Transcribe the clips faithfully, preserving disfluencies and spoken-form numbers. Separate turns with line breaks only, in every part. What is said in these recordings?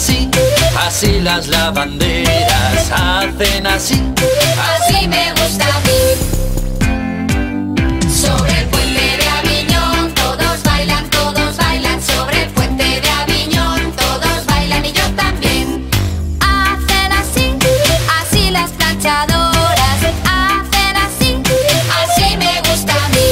así, así las lavanderas hacen así.
Así me gusta a mí. Sobre el puente de Aviñón todos bailan, todos bailan. Sobre el puente de Aviñón todos bailan y yo también. Hacen así, así las planchadoras hacen así, así me gusta a mí.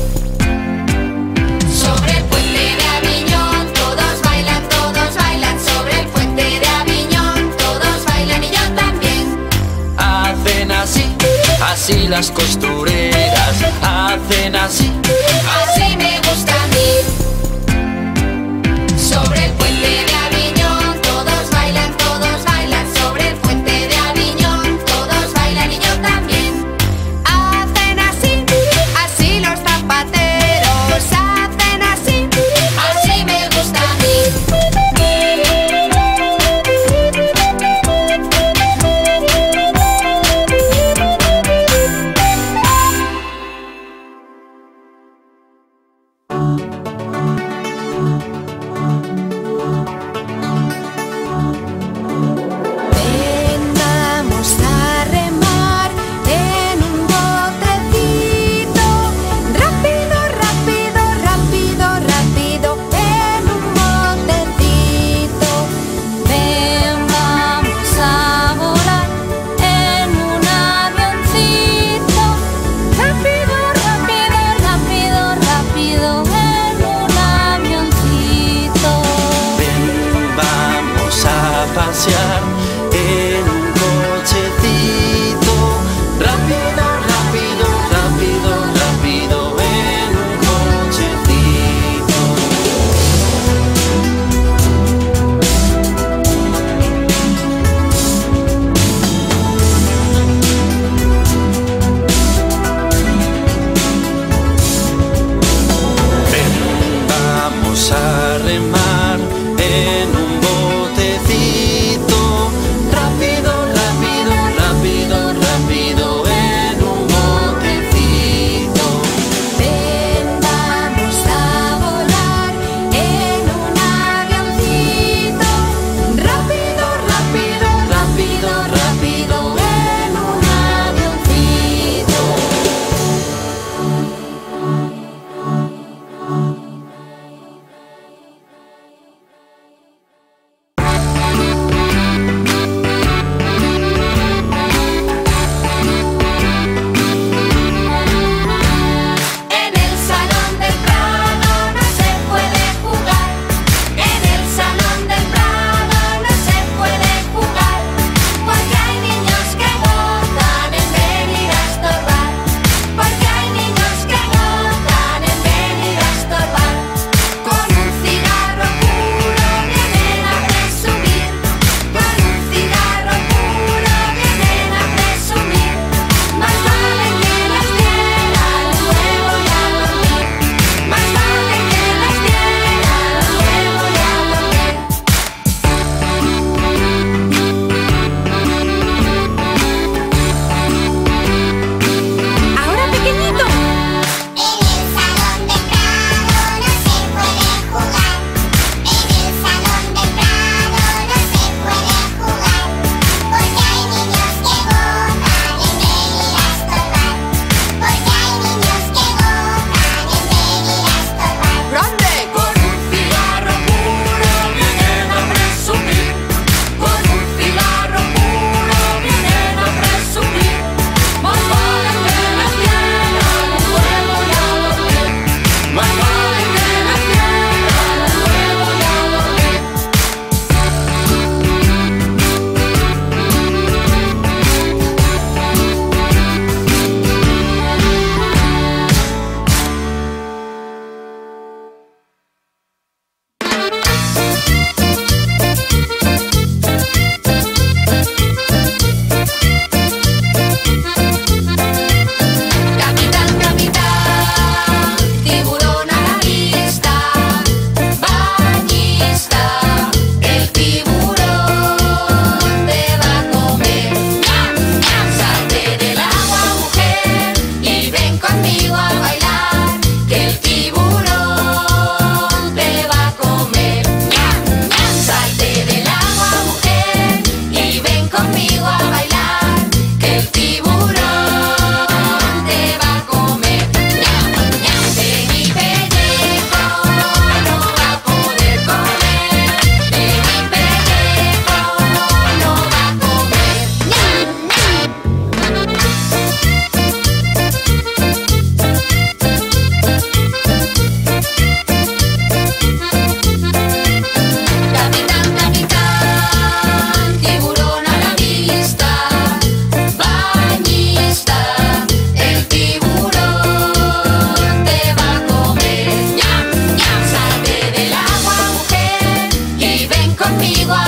Sobre el puente de Aviñón todos bailan, todos bailan. Sobre el puente de Aviñón todos bailan y yo también.
Hacen así, así las costureras hacen así.
Así me gusta a mí. Sobre el puente de Aviñón todos bailan, todos bailan. Sobre el puente de Aviñón todos bailan y yo también. Hacen así, así los zapateros hacen así, así me gusta a mí. Ven, vamos a remar en un botecito. Rápido, rápido, rápido, rápido, en un botecito. Ven, vamos a volar en un avioncito. Rápido, rápido, rápido, rápido, en un avioncito.
Ven, vamos a pasear en un cochecito. Rápido, rápido, rápido, rápido, en un cochecito. Ven, vamos a remar en un botecito.
conmigo